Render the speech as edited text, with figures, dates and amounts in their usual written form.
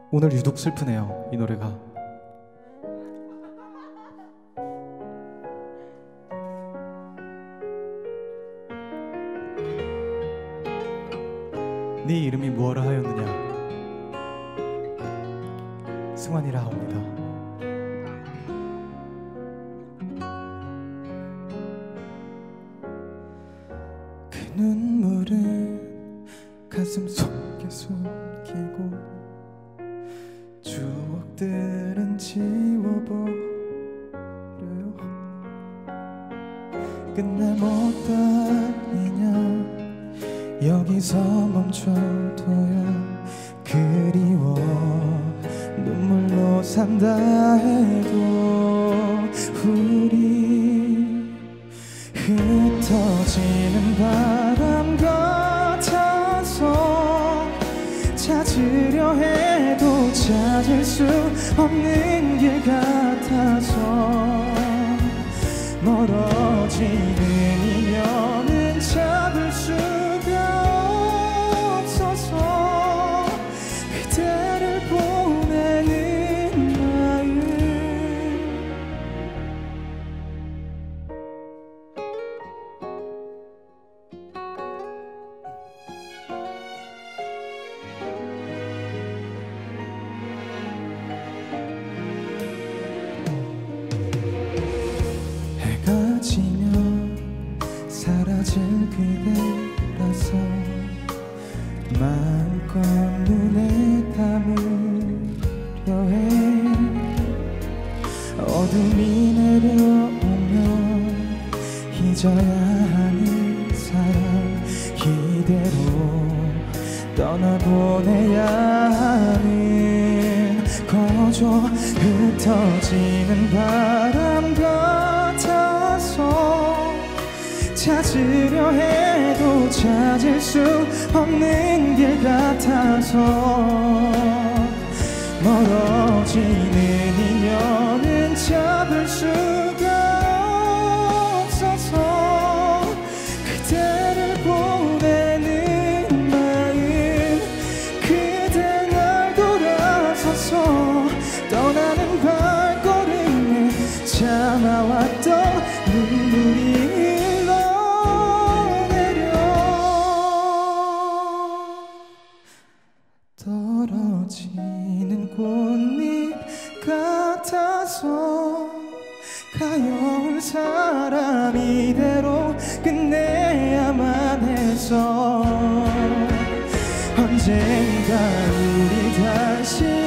오늘 유독 슬프네요, 이 노래가. 네 이름이 무엇라 하였느냐. 승환이라 하옵니다. 그 눈물을 가슴 속에 숨기고 추억들은 지워버려요. 끝날 못하느냐. 여기서 멈춰둬야 그리워. 눈물로 산다 해도 우리 흩어지는 바람 같아서 찾으려 해도 찾을 수 없는 길 같아서 멀어지는 인연은 잡을 수가 없어서 그대를 보내는 마음. 해가 지면 사라질 그대라서 마음껏 눈에 담으려 해. 어둠이 내려오면 잊어야 하는 사람 이대로 떠나보내야 하는 거죠. 흩어지는 바람 같아서 찾으려 해도 찾을 수 없는 길 같아서 멀어지는 인연은 잡을 수가 없어서 그대를 보내는 마음. 그대 날 돌아서서 떠나는 발걸음에 참아왔던 눈물이 떨어지는 꽃잎 같아서 가여운 사람 이대로 끝내야만 해서 언젠가 우리 다시